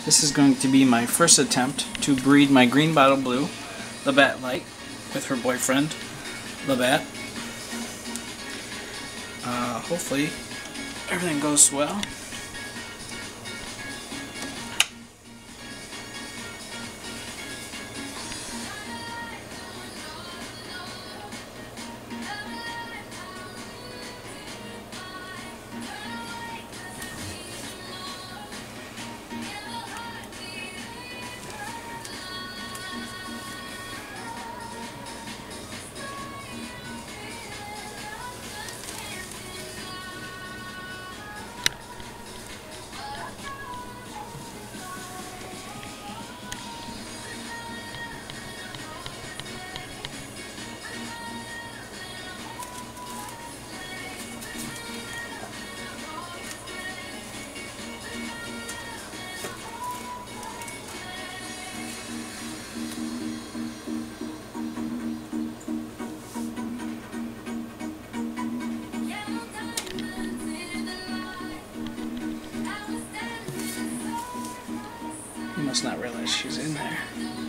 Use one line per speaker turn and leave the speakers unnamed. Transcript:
This is going to be my first attempt to breed my green bottle blue, Labatt Light, with her boyfriend, Labatt. Hopefully everything goes well. You must not realize she's in there.